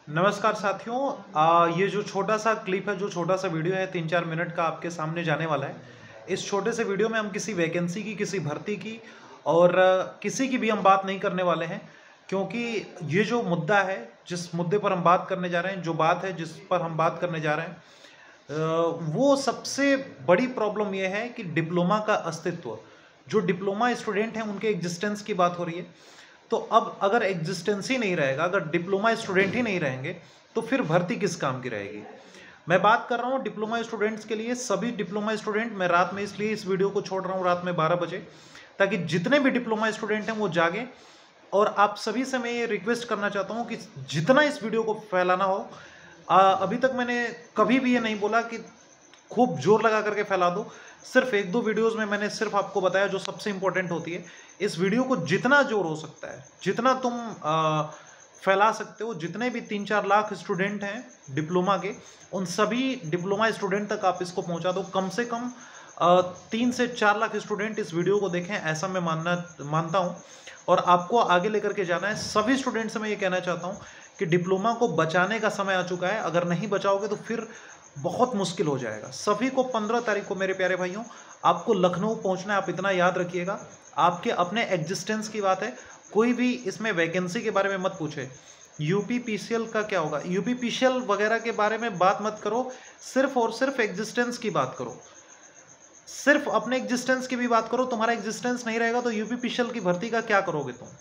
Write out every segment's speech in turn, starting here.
नमस्कार साथियों। ये जो छोटा सा क्लिप है, जो छोटा सा वीडियो है 3-4 मिनट का आपके सामने जाने वाला है। इस छोटे से वीडियो में हम किसी वैकेंसी की, किसी भर्ती की और किसी की भी हम बात नहीं करने वाले हैं, क्योंकि ये जो मुद्दा है, जिस मुद्दे पर हम बात करने जा रहे हैं, जो बात है जिस पर हम बात करने जा रहे हैं, वो सबसे बड़ी प्रॉब्लम ये है कि डिप्लोमा का अस्तित्व, जो डिप्लोमा स्टूडेंट हैं उनके एग्जिस्टेंस की बात हो रही है। तो अब अगर एग्जिस्टेंस ही नहीं रहेगा, अगर डिप्लोमा स्टूडेंट ही नहीं रहेंगे, तो फिर भर्ती किस काम की रहेगी। मैं बात कर रहा हूँ डिप्लोमा स्टूडेंट्स के लिए। सभी डिप्लोमा स्टूडेंट, मैं रात में इसलिए इस वीडियो को छोड़ रहा हूँ रात में 12 बजे, ताकि जितने भी डिप्लोमा स्टूडेंट हैं वो जागें। और आप सभी से मैं ये रिक्वेस्ट करना चाहता हूँ कि जितना इस वीडियो को फैलाना हो, अभी तक मैंने कभी भी ये नहीं बोला कि खूब जोर लगा करके फैला दो। सिर्फ 1-2 वीडियोस में मैंने सिर्फ आपको बताया जो सबसे इंपॉर्टेंट होती है। इस वीडियो को जितना जोर हो सकता है, जितना तुम फैला सकते हो, जितने भी 3-4 लाख स्टूडेंट हैं डिप्लोमा के, उन सभी डिप्लोमा स्टूडेंट तक आप इसको पहुंचा दो। कम से कम 3 से 4 लाख स्टूडेंट इस वीडियो को देखें, ऐसा मैं मानता हूं। और आपको आगे लेकर के जाना है। सभी स्टूडेंट से मैं ये कहना चाहता हूं कि डिप्लोमा को बचाने का समय आ चुका है। अगर नहीं बचाओगे तो फिर बहुत मुश्किल हो जाएगा। सभी को 15 तारीख को, मेरे प्यारे भाइयों, आपको लखनऊ पहुंचना है। आप इतना याद रखिएगा, आपके अपने एग्जिस्टेंस की बात है। कोई भी इसमें वैकेंसी के बारे में मत पूछे, यूपी पीसीएल का क्या होगा, यूपी पीसीएल वगैरह के बारे में बात मत करो। सिर्फ और सिर्फ एग्जिस्टेंस की बात करो, सिर्फ अपने एग्जिस्टेंस की भी बात करो। तुम्हारा एग्जिस्टेंस नहीं रहेगा तो यूपी पीसीएल की भर्ती का क्या करोगे तुम?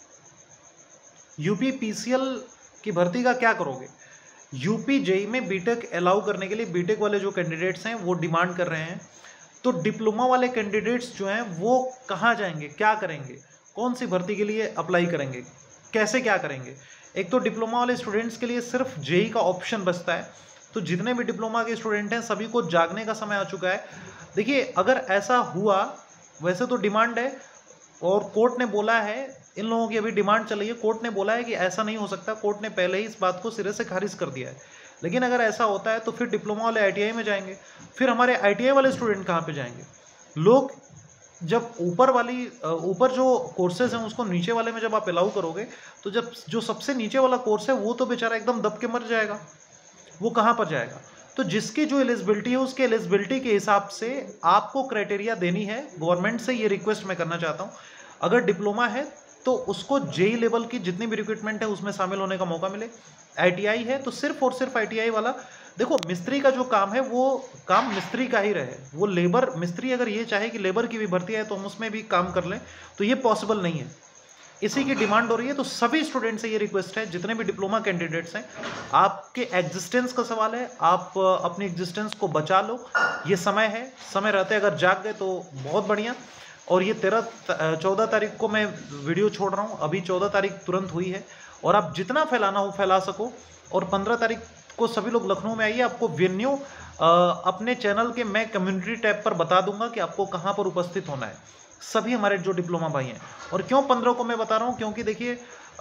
यूपी पीसीएल की भर्ती का क्या करोगे? यूपी जेई में बीटेक अलाउ करने के लिए बीटेक वाले जो कैंडिडेट्स हैं वो डिमांड कर रहे हैं। तो डिप्लोमा वाले कैंडिडेट्स जो हैं वो कहाँ जाएंगे, क्या करेंगे, कौन सी भर्ती के लिए अप्लाई करेंगे, कैसे क्या करेंगे? एक तो डिप्लोमा वाले स्टूडेंट्स के लिए सिर्फ जेई का ऑप्शन बचता है। तो जितने भी डिप्लोमा के स्टूडेंट हैं सभी को जागने का समय आ चुका है। देखिए, अगर ऐसा हुआ, वैसे तो डिमांड है और कोर्ट ने बोला है, इन लोगों की अभी डिमांड चल रही है, कोर्ट ने बोला है कि ऐसा नहीं हो सकता। कोर्ट ने पहले ही इस बात को सिरे से खारिज कर दिया है। लेकिन अगर ऐसा होता है तो फिर डिप्लोमा वाले आईटीआई में जाएंगे। फिर हमारे आईटीआई वाले स्टूडेंट कहाँ पे जाएंगे? लोग जब ऊपर जो कोर्सेज हैं उसको नीचे वाले में जब आप अलाउ करोगे, तो जब जो सबसे नीचे वाला कोर्स है वो तो बेचारा एकदम दब के मर जाएगा। वो कहाँ पर जाएगा? तो जिसकी जो एलिजिबिलिटी है, उसके एलिजिबिलिटी के हिसाब से आपको क्राइटेरिया देनी है। गवर्नमेंट से ये रिक्वेस्ट मैं करना चाहता हूँ, अगर डिप्लोमा है तो उसको जेई लेवल की जितनी भी रिक्रूटमेंट है उसमें शामिल होने का मौका मिले। आईटीआई है तो सिर्फ और सिर्फ आईटीआई वाला। देखो, मिस्त्री का जो काम है वो काम मिस्त्री का ही रहे। वो लेबर मिस्त्री अगर ये चाहे कि लेबर की भी भर्ती है तो हम उसमें भी काम कर लें, तो ये पॉसिबल नहीं है। इसी की डिमांड हो रही है। तो सभी स्टूडेंट से ये रिक्वेस्ट है, जितने भी डिप्लोमा कैंडिडेट्स हैं, आपके एग्जिस्टेंस का सवाल है, आप अपनी एग्जिस्टेंस को बचा लो। ये समय है, समय रहते अगर जाग गए तो बहुत बढ़िया। और ये 14 तारीख को मैं वीडियो छोड़ रहा हूँ। अभी 14 तारीख तुरंत हुई है और आप जितना फैलाना हो फैला सको। और 15 तारीख को सभी लोग लखनऊ में आइए। आपको वेन्यू अपने चैनल के मैं कम्युनिटी टैब पर बता दूंगा कि आपको कहाँ पर उपस्थित होना है, सभी हमारे जो डिप्लोमा भाई हैं। और क्यों 15 को मैं बता रहा हूँ, क्योंकि देखिए,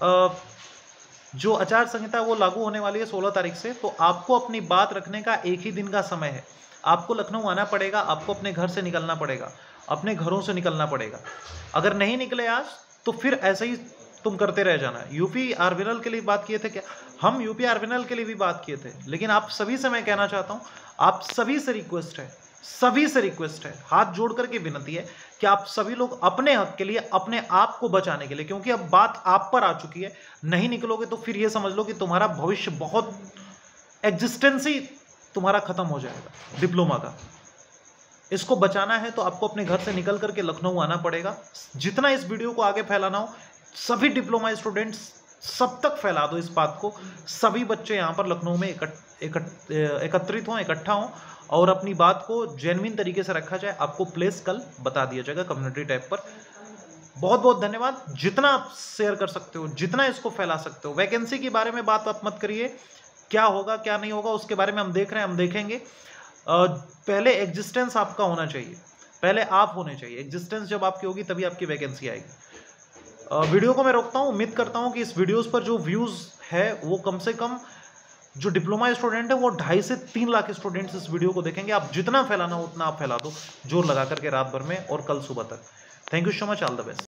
जो आचार संहिता वो लागू होने वाली है 16 तारीख से। तो आपको अपनी बात रखने का एक ही दिन का समय है। आपको लखनऊ आना पड़ेगा, आपको अपने घर से निकलना पड़ेगा, अपने घरों से निकलना पड़ेगा। अगर नहीं निकले आज तो फिर ऐसे ही तुम करते रह जाना। यूपी आरविनल के लिए बात किए थे क्या? हम यूपी आरविनल के लिए भी बात किए थे। लेकिन आप सभी से मैं कहना चाहता हूँ, आप सभी से रिक्वेस्ट है, सभी से रिक्वेस्ट है, हाथ जोड़ करके विनती है कि आप सभी लोग अपने हक के लिए, अपने आप को बचाने के लिए, क्योंकि अब बात आप पर आ चुकी है, नहीं निकलोगे तो फिर ये समझ लो कि तुम्हारा भविष्य, बहुत एग्जिस्टेंस ही तुम्हारा खत्म हो जाएगा डिप्लोमा का। इसको बचाना है तो आपको अपने घर से निकल करके लखनऊ आना पड़ेगा। जितना इस वीडियो को आगे फैलाना हो, सभी डिप्लोमा स्टूडेंट्स सब तक फैला दो इस बात को। सभी बच्चे यहाँ पर लखनऊ में एकत्रित हों, इकट्ठा हों और अपनी बात को जेन्युइन तरीके से रखा जाए। आपको प्लेस कल बता दिया जाएगा कम्युनिटी टैब पर। बहुत बहुत धन्यवाद। जितना आप शेयर कर सकते हो, जितना इसको फैला सकते हो। वैकेंसी के बारे में बात आप मत करिए, क्या होगा क्या नहीं होगा उसके बारे में हम देख रहे हैं, हम देखेंगे। पहले एग्जिस्टेंस आपका होना चाहिए, पहले आप होने चाहिए। एग्जिस्टेंस जब आपकी होगी तभी आपकी वैकेंसी आएगी। वीडियो को मैं रोकता हूँ। उम्मीद करता हूँ कि इस वीडियोस पर जो व्यूज़ है वो कम से कम, जो डिप्लोमा स्टूडेंट है वो 2.5 से 3 लाख स्टूडेंट्स इस वीडियो को देखेंगे। आप जितना फैलाना हो उतना आप फैला दो, जोर लगा करके रात भर में और कल सुबह तक। Thank you so much, all the best.